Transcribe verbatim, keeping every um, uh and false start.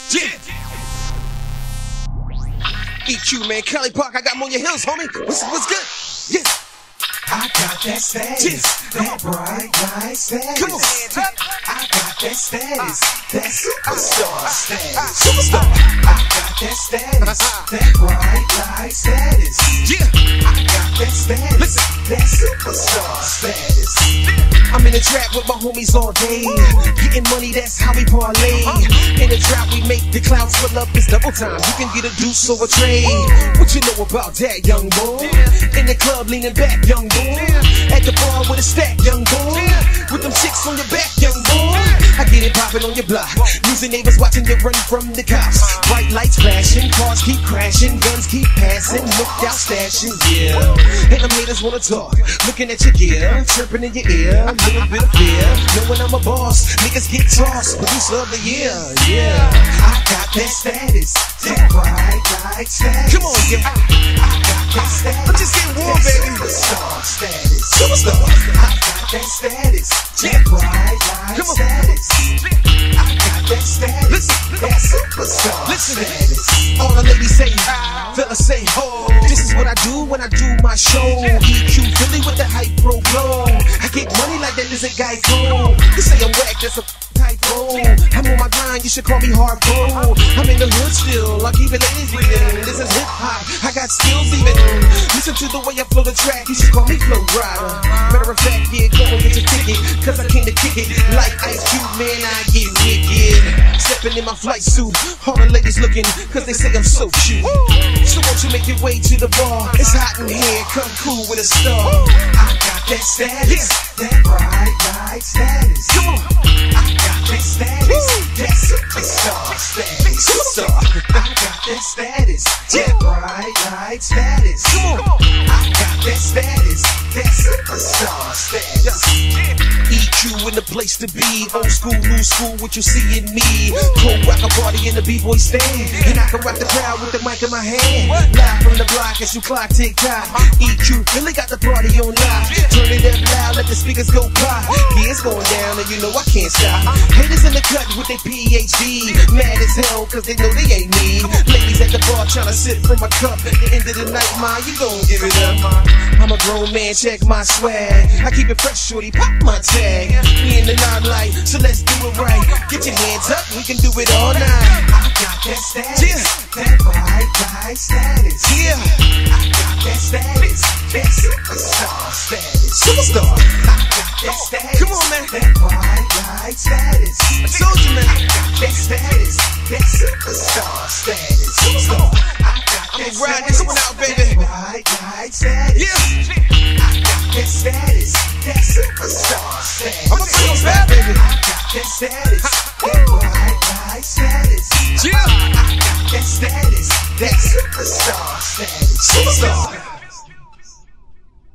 Yeah. E Q, man, Kelly Park, I got them on your heels, homie. What's, what's good? Yeah. I got that status, yeah. That bright light status. Come on. I got that status, that superstar status. Superstar. I got that status, that bright light status. Yeah. I got that status, Listen. that superstar status. I'm in the trap with my homies all day. Getting money, that's how we parlay. In the trap we make the clouds fill up, it's double time. You can get a deuce or a trade. What you know about that, young boy? In the club leaning back, young boy. At the bar with a stack, young boy. With them chicks on your back, young boy. I get it poppin' on your block. Losing neighbors watching you run from the cops. Bright lights flashing, cars keep crashing, guns keep passing, look out stashing, yeah. And them haters wanna talk, looking at your gear, chirping in your ear, a little bit of fear. Knowing I'm a boss, niggas get tossed, producer of the year, yeah. I got that status, that bright light status. Come on, yeah. I, I got that status. I'm just getting warm, that baby. Superstar status. Superstar. I got that status, that bright light Come on. status. I got that status, Listen. that superstar Listen. status. All the ladies say, fellas say, oh, this is what I do when I do my show. E Q Philly with the hype bro glow. I get money like that is a Geico. You say I'm whack, that's a typo. I'm on my grind, you should call me hardcore. I'm in the hood still, I keep it ladies breathing. This is hip hop, I got skills even. Listen to the way I flow the track, you should call me Flow Rider. Matter of fact, yeah, go and get your ticket, cause I came to kick it. Like Ice Cube, man, I get wicked. Stepping in my flight suit, all the ladies looking, cause they say I'm so cute. So won't you make your way to the bar? It's hot in here, come cool with a star. I got that status, that bright light status. Come on. I got that status, that superstar status. Superstar. I got that status, that bright light status. Come on. I got that status, that superstar status. E Q in the place to be. Old school, new school, what you see in me. Cold rock a party in the B-boy stand. And I can rock the crowd with the mic in my hand. Live from the block as you clock tick tock. E Q really got the party on live. Turn it up loud, let the speakers go pop. Yeah, it's going down and you know I can't stop. Haters in the cut with their P H D. Mad as hell cause they know they ain't me. Ladies at the bar tryna sip from my cup. At the end of the night, ma, you gon' give it up. I'm a grown man, check my swag. I keep it fresh, shorty, pop my tag. We in the limelight, so let's do it right. Get your hands up, we can do it all night. I got that status, Yeah. that bright light status. Yeah, I got that status, that superstar status. superstar. I got that status, Come on, man. that bright light status. I told you, man. I got that status, that superstar status. Superstar. I got I'ma that ride this status, one out, baby. that bright light status. Yeah, I got that status, that superstar status. I'ma bring 'em back, baby. I got that status,